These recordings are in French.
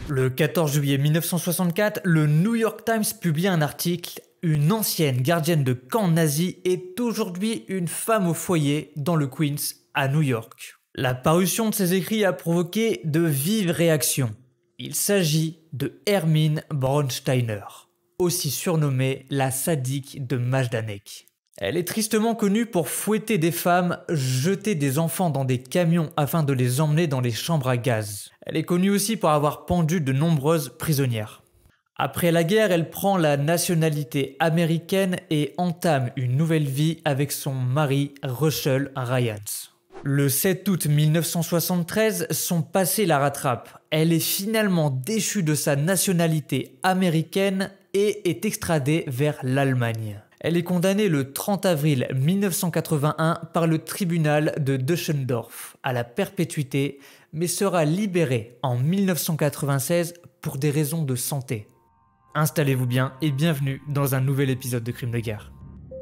Le 14 juillet 1964, le New York Times publie un article « Une ancienne gardienne de camp nazi est aujourd'hui une femme au foyer dans le Queens, à New York ». La parution de ces écrits a provoqué de vives réactions. Il s'agit de Hermine Braunsteiner, aussi surnommée la sadique de Majdanek. Elle est tristement connue pour fouetter des femmes, jeter des enfants dans des camions afin de les emmener dans les chambres à gaz. Elle est connue aussi pour avoir pendu de nombreuses prisonnières. Après la guerre, elle prend la nationalité américaine et entame une nouvelle vie avec son mari Russell Ryans. Le 7 août 1973, son passé la rattrape. Elle est finalement déchue de sa nationalité américaine et est extradée vers l'Allemagne. Elle est condamnée le 30 avril 1981 par le tribunal de Düsseldorf à la perpétuité, mais sera libérée en 1996 pour des raisons de santé. Installez-vous bien et bienvenue dans un nouvel épisode de Crimes de guerre.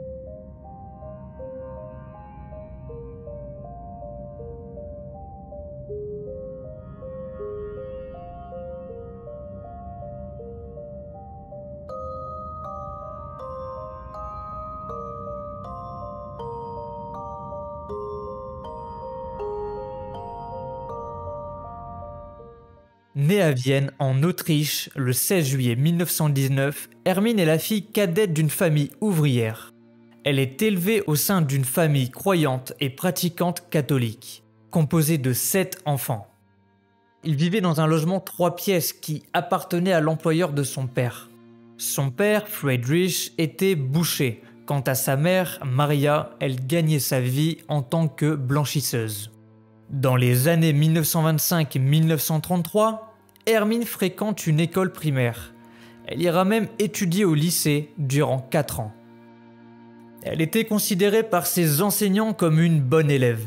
Née à Vienne, en Autriche, le 16 juillet 1919, Hermine est la fille cadette d'une famille ouvrière. Elle est élevée au sein d'une famille croyante et pratiquante catholique, composée de 7 enfants. Ils vivaient dans un logement 3 pièces qui appartenait à l'employeur de son père. Son père, Friedrich, était boucher. Quant à sa mère, Maria, elle gagnait sa vie en tant que blanchisseuse. Dans les années 1925-1933, Hermine fréquente une école primaire. Elle ira même étudier au lycée durant 4 ans. Elle était considérée par ses enseignants comme une bonne élève.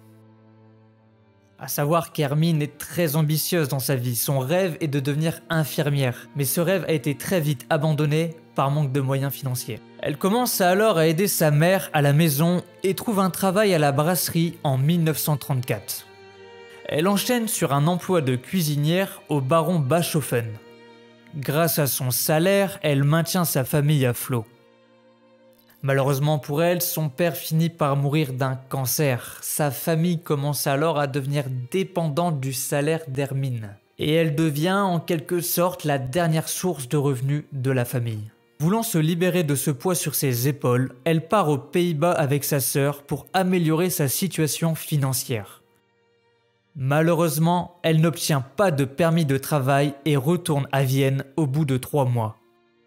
À savoir qu'Hermine est très ambitieuse dans sa vie. Son rêve est de devenir infirmière, mais ce rêve a été très vite abandonné par manque de moyens financiers. Elle commence alors à aider sa mère à la maison et trouve un travail à la brasserie en 1934. Elle enchaîne sur un emploi de cuisinière au baron Bachofen. Grâce à son salaire, elle maintient sa famille à flot. Malheureusement pour elle, son père finit par mourir d'un cancer. Sa famille commence alors à devenir dépendante du salaire d'Hermine. Et elle devient en quelque sorte la dernière source de revenus de la famille. Voulant se libérer de ce poids sur ses épaules, elle part aux Pays-Bas avec sa sœur pour améliorer sa situation financière. Malheureusement, elle n'obtient pas de permis de travail et retourne à Vienne au bout de 3 mois.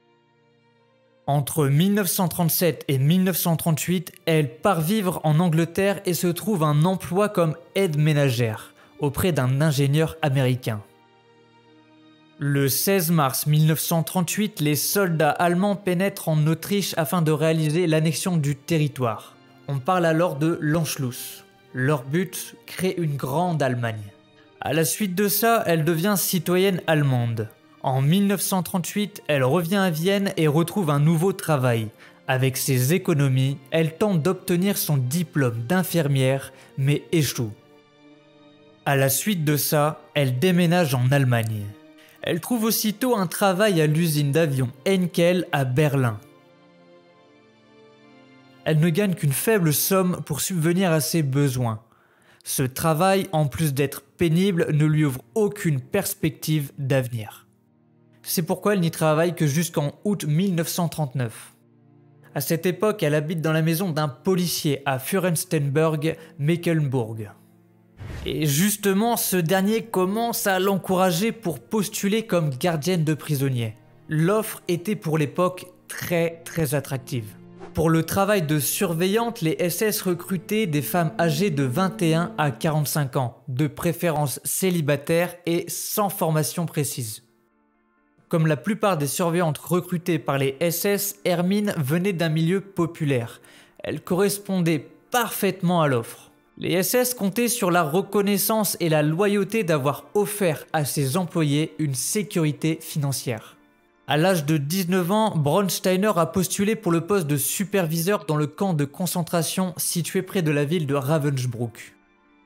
Entre 1937 et 1938, elle part vivre en Angleterre et se trouve un emploi comme aide ménagère auprès d'un ingénieur américain. Le 16 mars 1938, les soldats allemands pénètrent en Autriche afin de réaliser l'annexion du territoire. On parle alors de l'Anschluss. Leur but, créer une grande Allemagne. À la suite de ça, elle devient citoyenne allemande. En 1938, elle revient à Vienne et retrouve un nouveau travail. Avec ses économies, elle tente d'obtenir son diplôme d'infirmière, mais échoue. À la suite de ça, elle déménage en Allemagne. Elle trouve aussitôt un travail à l'usine d'avions Henkel à Berlin. Elle ne gagne qu'une faible somme pour subvenir à ses besoins. Ce travail, en plus d'être pénible, ne lui ouvre aucune perspective d'avenir. C'est pourquoi elle n'y travaille que jusqu'en août 1939. À cette époque, elle habite dans la maison d'un policier à Fürstenberg, Mecklenburg. Et justement, ce dernier commence à l'encourager pour postuler comme gardienne de prisonniers. L'offre était pour l'époque très attractive. Pour le travail de surveillante, les SS recrutaient des femmes âgées de 21 à 45 ans, de préférence célibataires et sans formation précise. Comme la plupart des surveillantes recrutées par les SS, Hermine venait d'un milieu populaire. Elle correspondait parfaitement à l'offre. Les SS comptaient sur la reconnaissance et la loyauté d'avoir offert à ses employés une sécurité financière. À l'âge de 19 ans, Braunsteiner a postulé pour le poste de superviseur dans le camp de concentration situé près de la ville de Ravensbrück.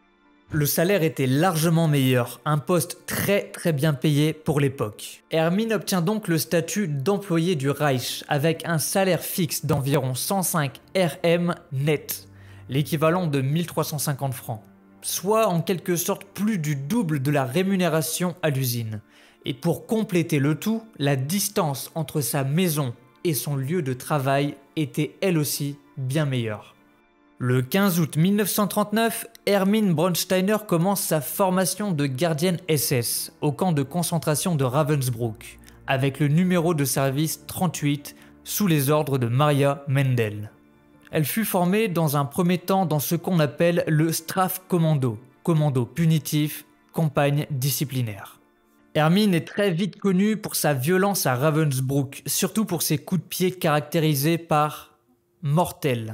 Le salaire était largement meilleur, un poste très bien payé pour l'époque. Hermine obtient donc le statut d'employé du Reich avec un salaire fixe d'environ 105 RM net, l'équivalent de 1350 francs, soit en quelque sorte plus du double de la rémunération à l'usine. Et pour compléter le tout, la distance entre sa maison et son lieu de travail était elle aussi bien meilleure. Le 15 août 1939, Hermine Bronsteiner commence sa formation de gardienne SS au camp de concentration de Ravensbrück, avec le numéro de service 38 sous les ordres de Maria Mendel. Elle fut formée dans un premier temps dans ce qu'on appelle le Strafkommando, commando punitif, campagne disciplinaire. Hermine est très vite connue pour sa violence à Ravensbrück, surtout pour ses coups de pied caractérisés par mortels.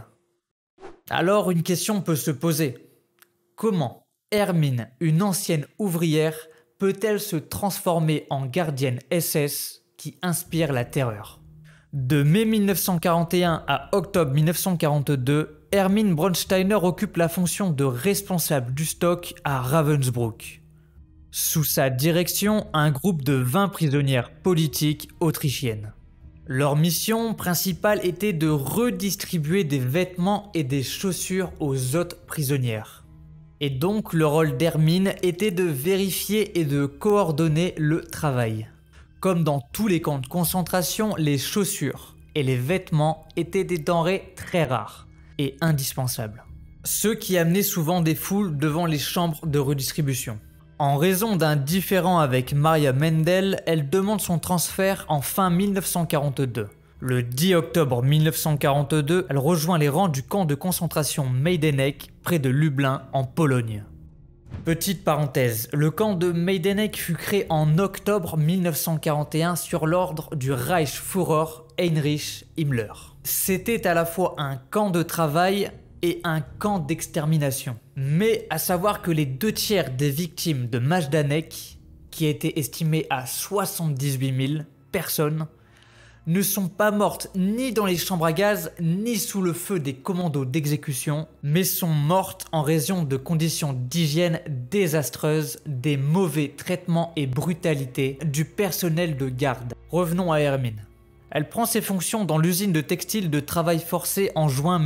Alors une question peut se poser. Comment Hermine, une ancienne ouvrière, peut-elle se transformer en gardienne SS qui inspire la terreur? De mai 1941 à octobre 1942, Hermine Bronsteiner occupe la fonction de responsable du stock à Ravensbrück. Sous sa direction, un groupe de 20 prisonnières politiques autrichiennes. Leur mission principale était de redistribuer des vêtements et des chaussures aux autres prisonnières. Et donc le rôle d'Hermine était de vérifier et de coordonner le travail. Comme dans tous les camps de concentration, les chaussures et les vêtements étaient des denrées très rares et indispensables. Ce qui amenait souvent des foules devant les chambres de redistribution. En raison d'un différend avec Maria Mendel, elle demande son transfert en fin 1942. Le 10 octobre 1942, elle rejoint les rangs du camp de concentration Majdanek près de Lublin en Pologne. Petite parenthèse, le camp de Majdanek fut créé en octobre 1941 sur l'ordre du Reichsführer Heinrich Himmler. C'était à la fois un camp de travail et un camp d'extermination. Mais à savoir que les 2/3 des victimes de Majdanek, qui a été estimé à 78 000 personnes, ne sont pas mortes ni dans les chambres à gaz, ni sous le feu des commandos d'exécution, mais sont mortes en raison de conditions d'hygiène désastreuses, des mauvais traitements et brutalités du personnel de garde. Revenons à Hermine. Elle prend ses fonctions dans l'usine de textile de travail forcé en juin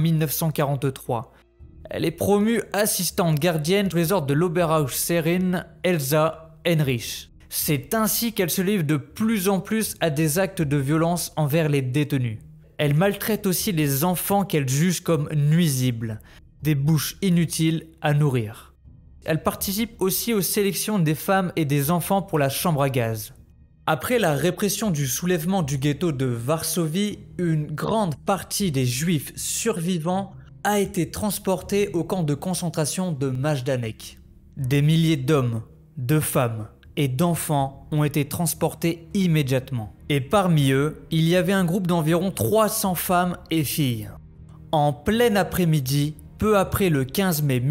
1943. Elle est promue assistante gardienne sous les ordres de l'Oberhausherrin Elsa Heinrich. C'est ainsi qu'elle se livre de plus en plus à des actes de violence envers les détenus. Elle maltraite aussi les enfants qu'elle juge comme nuisibles, des bouches inutiles à nourrir. Elle participe aussi aux sélections des femmes et des enfants pour la chambre à gaz. Après la répression du soulèvement du ghetto de Varsovie, une grande partie des juifs survivants a été transportée au camp de concentration de Majdanek. Des milliers d'hommes, de femmes et d'enfants ont été transportés immédiatement. Et parmi eux, il y avait un groupe d'environ 300 femmes et filles. En plein après-midi, peu après le 15 mai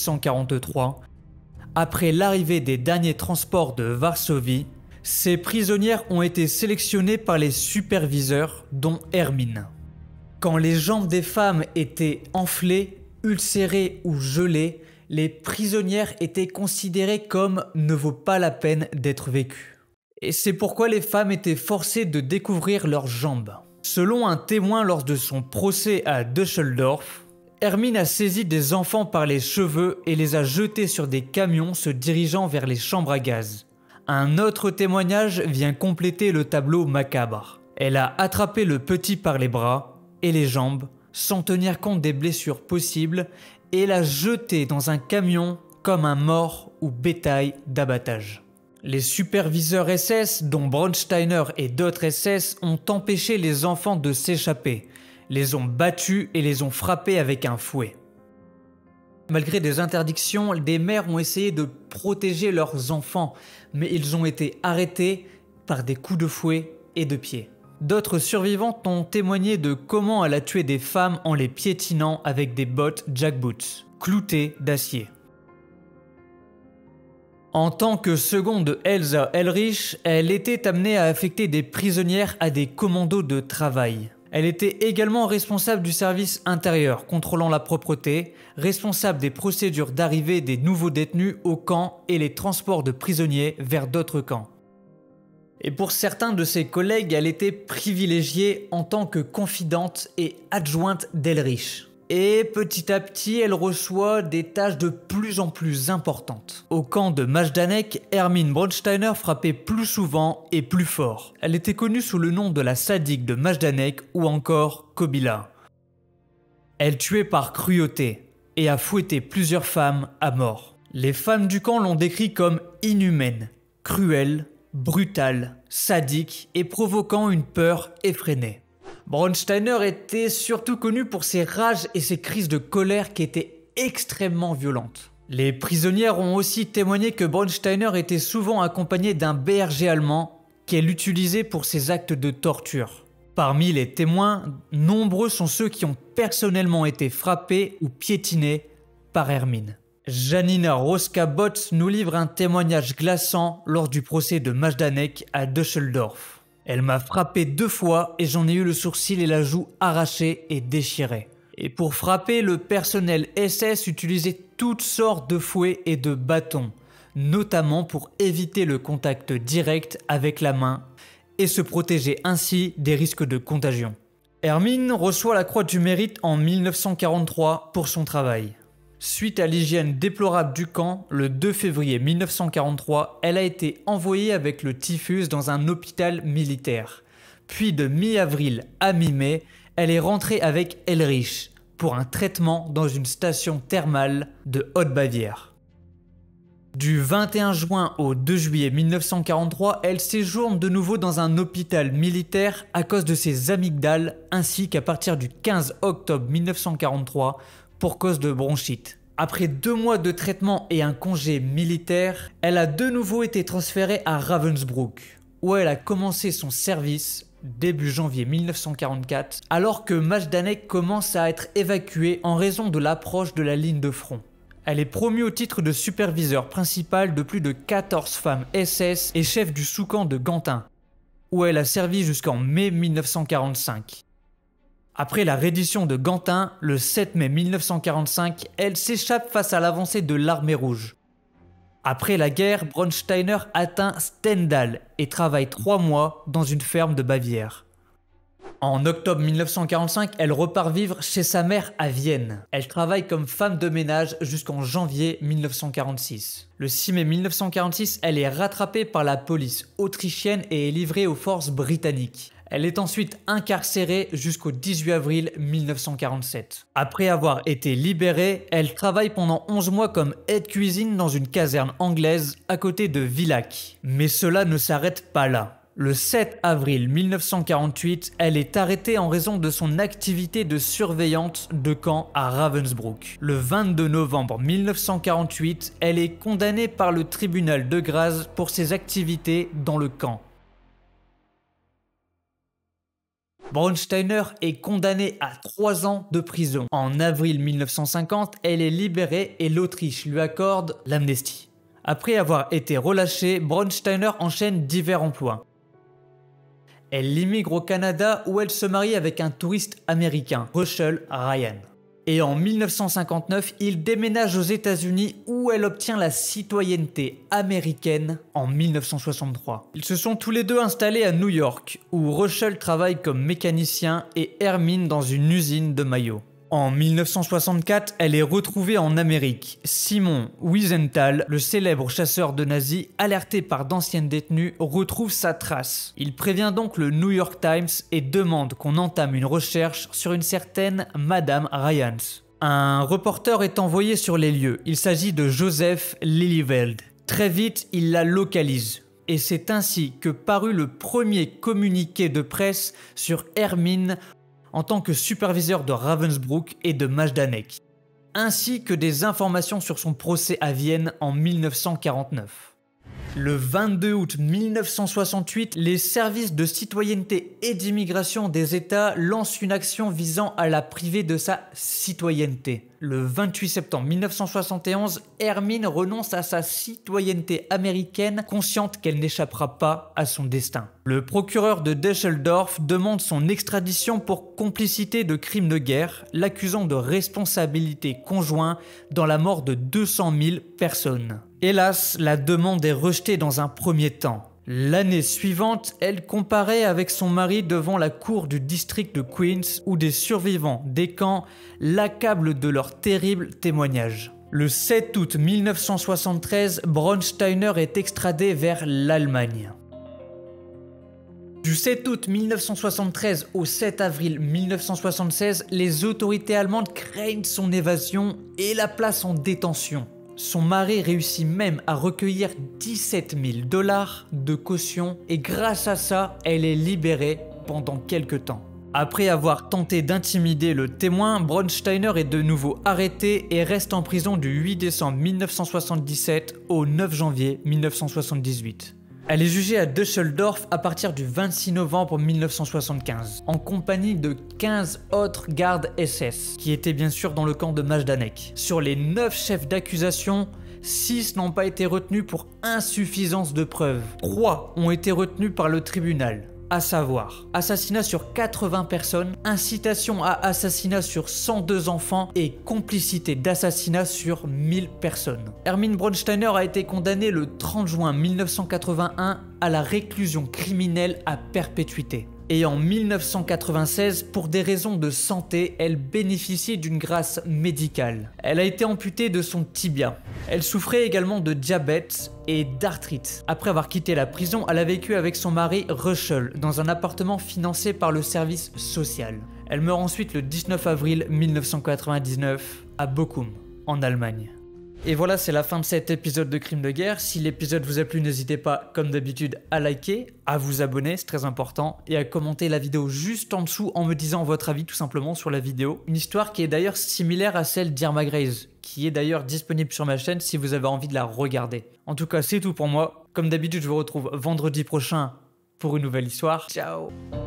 1943, après l'arrivée des derniers transports de Varsovie, ces prisonnières ont été sélectionnées par les superviseurs, dont Hermine. Quand les jambes des femmes étaient enflées, ulcérées ou gelées, les prisonnières étaient considérées comme ne vaut pas la peine d'être vécues. Et c'est pourquoi les femmes étaient forcées de découvrir leurs jambes. Selon un témoin lors de son procès à Düsseldorf, Hermine a saisi des enfants par les cheveux et les a jetés sur des camions se dirigeant vers les chambres à gaz. Un autre témoignage vient compléter le tableau macabre. Elle a attrapé le petit par les bras et les jambes, sans tenir compte des blessures possibles, et l'a jeté dans un camion comme un mort ou bétail d'abattage. Les superviseurs SS, dont Bronsteiner et d'autres SS, ont empêché les enfants de s'échapper, les ont battus et les ont frappés avec un fouet. Malgré des interdictions, des mères ont essayé de protéger leurs enfants, mais ils ont été arrêtés par des coups de fouet et de pied. D'autres survivantes ont témoigné de comment elle a tué des femmes en les piétinant avec des bottes jackboots, cloutées d'acier. En tant que seconde de Elsa Heinrich, elle était amenée à affecter des prisonnières à des commandos de travail. Elle était également responsable du service intérieur, contrôlant la propreté, responsable des procédures d'arrivée des nouveaux détenus au camp et les transports de prisonniers vers d'autres camps. Et pour certains de ses collègues, elle était privilégiée en tant que confidente et adjointe d'Elrich. Et petit à petit, elle reçoit des tâches de plus en plus importantes. Au camp de Majdanek, Hermine Bronsteiner frappait plus souvent et plus fort. Elle était connue sous le nom de la sadique de Majdanek ou encore Kobila. Elle tuait par cruauté et a fouetté plusieurs femmes à mort. Les femmes du camp l'ont décrit comme inhumaine, cruelle, brutale, sadique et provoquant une peur effrénée. Bronsteiner était surtout connu pour ses rages et ses crises de colère qui étaient extrêmement violentes. Les prisonnières ont aussi témoigné que Bronsteiner était souvent accompagné d'un berger allemand qu'elle utilisait pour ses actes de torture. Parmi les témoins, nombreux sont ceux qui ont personnellement été frappés ou piétinés par Hermine. Janina Roska-Botz nous livre un témoignage glaçant lors du procès de Majdanek à Düsseldorf. Elle m'a frappé 2 fois et j'en ai eu le sourcil et la joue arrachés et déchirés. Et pour frapper, le personnel SS utilisait toutes sortes de fouets et de bâtons, notamment pour éviter le contact direct avec la main et se protéger ainsi des risques de contagion. Hermine reçoit la Croix du Mérite en 1943 pour son travail. Suite à l'hygiène déplorable du camp, le 2 février 1943, elle a été envoyée avec le typhus dans un hôpital militaire. Puis de mi-avril à mi-mai, elle est rentrée avec Elrich pour un traitement dans une station thermale de Haute-Bavière. Du 21 juin au 2 juillet 1943, elle séjourne de nouveau dans un hôpital militaire à cause de ses amygdales, ainsi qu'à partir du 15 octobre 1943, pour cause de bronchite. Après 2 mois de traitement et un congé militaire, elle a de nouveau été transférée à Ravensbrück, où elle a commencé son service début janvier 1944, alors que Majdanek commence à être évacué en raison de l'approche de la ligne de front. Elle est promue au titre de superviseur principal de plus de 14 femmes SS et chef du sous-camp de Gantin, où elle a servi jusqu'en mai 1945. Après la reddition de Gantin, le 7 mai 1945, elle s'échappe face à l'avancée de l'armée rouge. Après la guerre, Bronsteiner atteint Stendal et travaille 3 mois dans une ferme de Bavière. En octobre 1945, elle repart vivre chez sa mère à Vienne. Elle travaille comme femme de ménage jusqu'en janvier 1946. Le 6 mai 1946, elle est rattrapée par la police autrichienne et est livrée aux forces britanniques. Elle est ensuite incarcérée jusqu'au 18 avril 1947. Après avoir été libérée, elle travaille pendant 11 mois comme aide-cuisine dans une caserne anglaise à côté de Villach. Mais cela ne s'arrête pas là. Le 7 avril 1948, elle est arrêtée en raison de son activité de surveillante de camp à Ravensbrück. Le 22 novembre 1948, elle est condamnée par le tribunal de Graz pour ses activités dans le camp. Bronsteiner est condamnée à 3 ans de prison. En avril 1950, elle est libérée et l'Autriche lui accorde l'amnistie. Après avoir été relâchée, Bronsteiner enchaîne divers emplois. Elle immigre au Canada où elle se marie avec un touriste américain, Russell Ryan. Et en 1959, il déménage aux États-Unis où elle obtient la citoyenneté américaine en 1963. Ils se sont tous les deux installés à New York, où Russell travaille comme mécanicien et Hermine dans une usine de maillots. En 1964, elle est retrouvée en Amérique. Simon Wiesenthal, le célèbre chasseur de nazis, alerté par d'anciennes détenues, retrouve sa trace. Il prévient donc le New York Times et demande qu'on entame une recherche sur une certaine Madame Ryans. Un reporter est envoyé sur les lieux. Il s'agit de Joseph Lillyweld. Très vite, il la localise. Et c'est ainsi que parut le premier communiqué de presse sur Hermine en tant que superviseur de Ravensbrück et de Majdanek, ainsi que des informations sur son procès à Vienne en 1949. Le 22 août 1968, les services de citoyenneté et d'immigration des États lancent une action visant à la priver de sa citoyenneté. Le 28 septembre 1971, Hermine renonce à sa citoyenneté américaine, consciente qu'elle n'échappera pas à son destin. Le procureur de Düsseldorf demande son extradition pour complicité de crimes de guerre, l'accusant de responsabilité conjointe dans la mort de 200 000 personnes. Hélas, la demande est rejetée dans un premier temps. L'année suivante, elle comparaît avec son mari devant la cour du district de Queens où des survivants des camps l'accablent de leurs terribles témoignages. Le 7 août 1973, Bronsteiner est extradé vers l'Allemagne. Du 7 août 1973 au 7 avril 1976, les autorités allemandes craignent son évasion et la placent en détention. Son mari réussit même à recueillir 17 000 $ de caution et grâce à ça, elle est libérée pendant quelques temps. Après avoir tenté d'intimider le témoin, Bronsteiner est de nouveau arrêté et reste en prison du 8 décembre 1977 au 9 janvier 1978. Elle est jugée à Düsseldorf à partir du 26 novembre 1975, en compagnie de 15 autres gardes SS, qui étaient bien sûr dans le camp de Majdanek. Sur les 9 chefs d'accusation, 6 n'ont pas été retenus pour insuffisance de preuves. 3 ont été retenus par le tribunal. À savoir, assassinat sur 80 personnes, incitation à assassinat sur 102 enfants et complicité d'assassinat sur 1000 personnes. Hermine Bronsteiner a été condamnée le 30 juin 1981 à la réclusion criminelle à perpétuité. Et en 1996, pour des raisons de santé, elle bénéficiait d'une grâce médicale. Elle a été amputée de son tibia. Elle souffrait également de diabète et d'arthrite. Après avoir quitté la prison, elle a vécu avec son mari Röschel dans un appartement financé par le service social. Elle meurt ensuite le 19 avril 1999 à Bochum, en Allemagne. Et voilà, c'est la fin de cet épisode de Crime de guerre. Si l'épisode vous a plu, n'hésitez pas, comme d'habitude, à liker, à vous abonner, c'est très important, et à commenter la vidéo juste en dessous en me disant votre avis tout simplement sur la vidéo. Une histoire qui est d'ailleurs similaire à celle d'Irma Grey's, qui est d'ailleurs disponible sur ma chaîne si vous avez envie de la regarder. En tout cas, c'est tout pour moi. Comme d'habitude, je vous retrouve vendredi prochain pour une nouvelle histoire. Ciao!